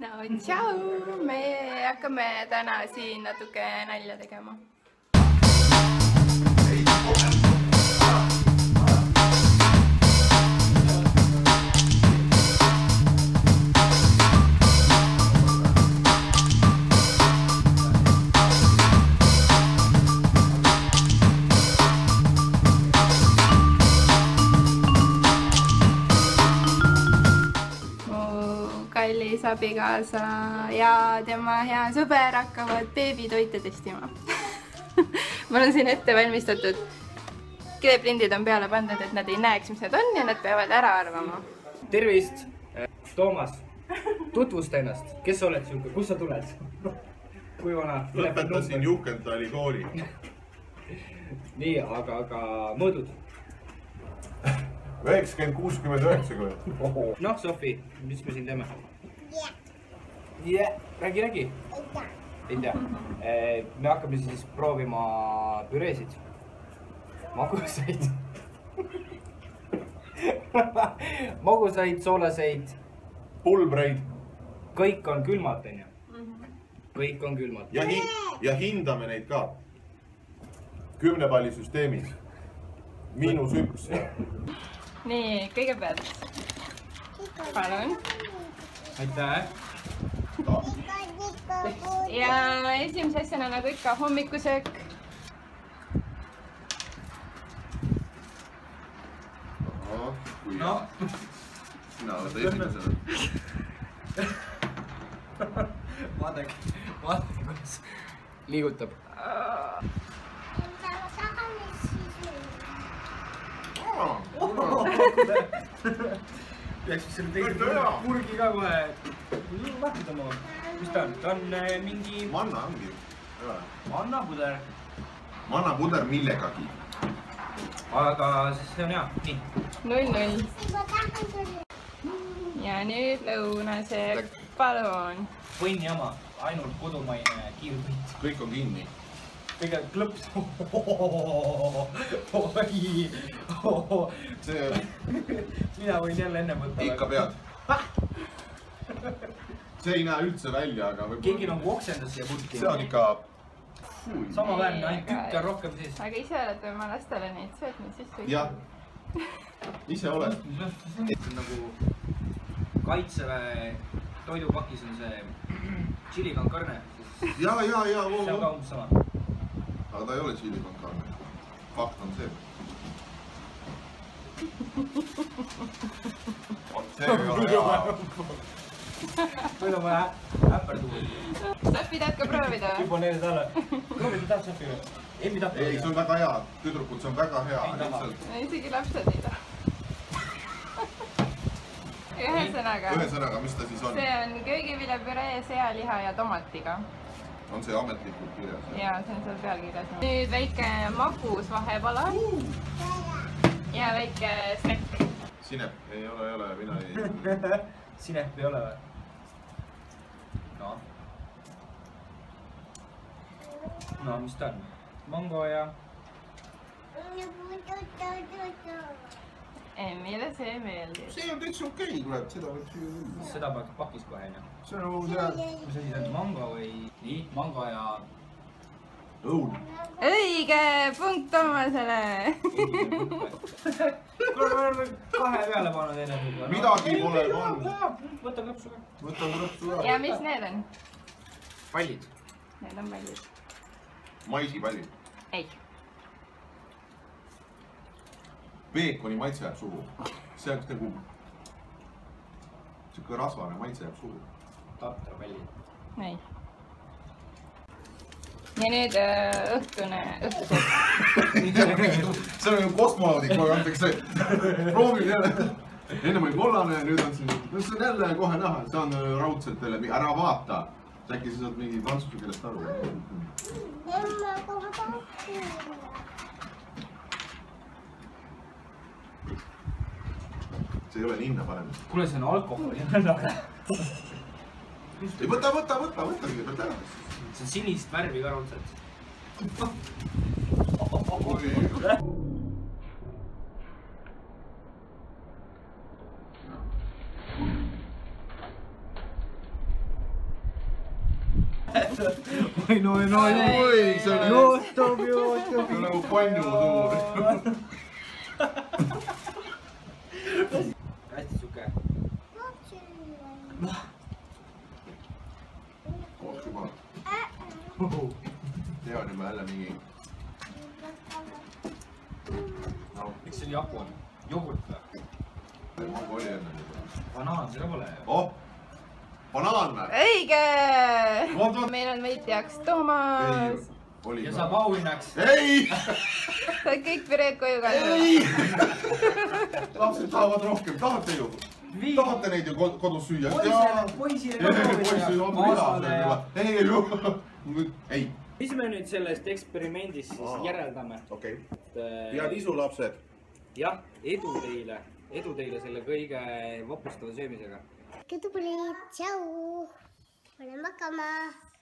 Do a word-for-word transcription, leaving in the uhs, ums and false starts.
no tšau, me hakkame täna siin natuke nalja tegema. Kallis abikaasa ja tema hea sõber hakkavad beebitoite testima. Mul on siin ette valmistatud. Kleeprindid on peale pandud, et nad ei näeks, mis need on ja nad peavad ära arvama. Tervist! Toomas, tutvusta ennast. Kes sa oled siuke? Kust sa tuled? Kui vana? Lõpetasin Juhkentali kooli. Nii, aga, aga mõõdud? üheksakümmend, kuuskümmend, üheksakümmend. Noh, Sofi, mis me siin teeme? Yeah. Räägi, räägi. Ei tea. Me hakkame siis proovima püreesid. Magusaid. Magusaid, soolaseid. Pulbreid. Kõik on külmad, on ju? Kõik on külmad. Ja, hi ja hindame neid ka. Kümnepalli süsteemis. Miinus üks. Nii, kõigepealt. Palun. Aitäh. Ja esimese asjana nagu ikka hommikusöök. No. Sina võta esimesena. Vaadake, vaadake, kuidas liigutab. Peaks selle teise purgi ka kohe lahkudama. Mis ta on? Ta on mingi... Manna ongi. Mannapuder. Mannapuder millegagi. Aga see on hea. Nii. Null, null. Ja nüüd lõunasöök. Palun. Põnnjama. Ainult kodumaine kiirpõtt. Kõik on kinni. Kõige klõps. Oi. See... Mina võin jälle enne võtta. Ikka pead. See ei näe üldse välja, aga... Keegi nagu oksendas siia putki. See on ikka... Sama väärne, ainult tükk on rohkem siis. Aga ise oled oma lastele neid söötnud sisse? Jah. Ise oled. Nagu Kaitseväe toidupakis on see chili con carne. Ja, ja, ja. See on ka umbes sama. Aga ta ei ole chili con carne. Fakt on see. See ei ole hea. Meil on vaja äpperduud. Sofi, tahad ka proovida? Juba neile talle. Proovida tahad Sofi või? Ei, mida proovida? Ei, see on väga hea. Tüdrukud, see on väga hea. Ei taha. Isegi lapsed ei taha. Ühesõnaga. Ühesõnaga, mis ta siis on? See on köögiviljapüree, sealiha ja tomatiga. On see ametlikult kirjas? Jaa, see on seal peal kirjas. Nüüd väike magus vahepala. Ja väike snäkk. Sinep? Ei ole, ei ole. Mina ei... Sinep ei ole või? No. No, mis ta on? Mango ja... Emmile see meeldib. See on täitsa okei, kuule. Seda võib siia... Seda peaks pakis kohe, enne. See on nagu see... Mis asi see on? Mango või... Nii, mango ja... Õun. Õige punkt Toomasele! Kuule, ma olen kahe peale pannud enne. Midagi pole pannud. Võta kõpsu ka. Võta kõpsu ka. Ja mis need on? Pallid. Need on pallid. Maisipallid. Ei. Peekoni maitse jääb suhu. See on nagu... Siuke rasvane maitse jääb suhu. Tatra pallid. Ei. Ja nüüd õhtune, õhtusöök. See on nagu kosmonaudik, kogu antakse proovib jälle. Enne oli kollane, nüüd on siin... See on jälle kohe näha, see on raudselt teile... Ära vaata! Äkki sa saad mingi prantsuse keelest aru. See ei ole ninna parem. Kuule, see on alkoholi. Ei, võta, võta, võta, võta kõigepealt ära. See on sinist värvi ka raudselt. oi no, no, oi, see on juhtub, juhtub. see on nagu panju suur. hästi siuke. koos juba. see on juba jälle mingi. miks see jagu on? jogurt või? mango oli enne juba. banaan, seda pole. oh, banaan või? õige! meil on võitjaks Toomas. ja saab auhinnaks. ei! sa oled kõik pireed koju kandnud. ei! lapsed tahavad rohkem, tahate ju? tahate neid ju kodus süüa? poisile ei, ei. mis me nüüd sellest eksperimendist siis järeldame? okei. head isu, lapsed. jah, edu teile. edu teile selle kõige vapustava söömisega. Edu, tšau. Lähen magama.